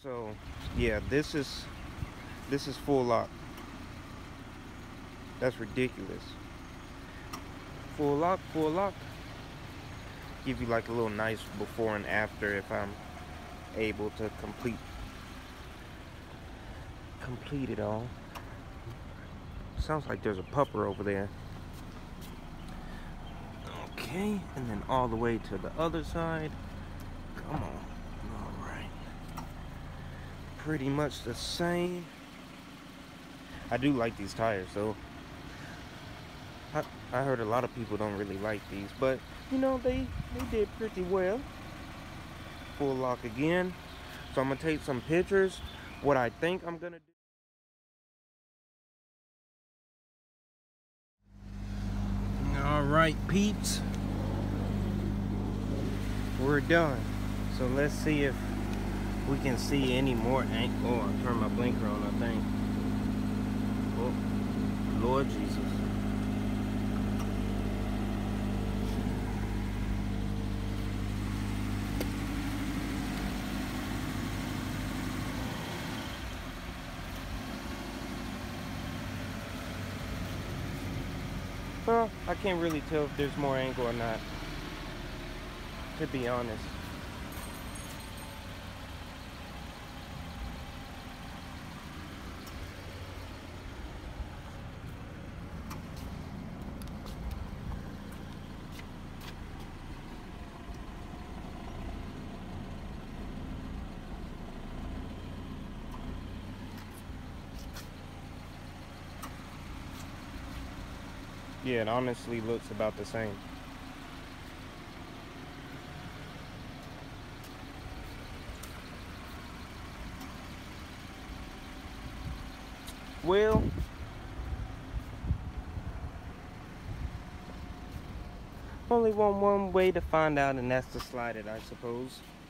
So yeah, this is full lock. That's ridiculous. Full lock, full lock. Give you like a little nice before and after if I'm able to complete it all. Sounds like there's a pupper over there. Okay, and then all the way to the other side. Come on. All right. Pretty much the same. I do like these tires though. I heard a lot of people don't really like these, but you know, they did pretty well. Full lock again. So I'm gonna take some pictures. What I think I'm gonna do. All right, peeps. We're done. So let's see if we can see any more ink. Oh, I turned my blinker on, I think. Oh, Lord Jesus. Well, I can't really tell if there's more angle or not, to be honest. Yeah, it honestly looks about the same. Well, only one way to find out, and that's to slide it, I suppose.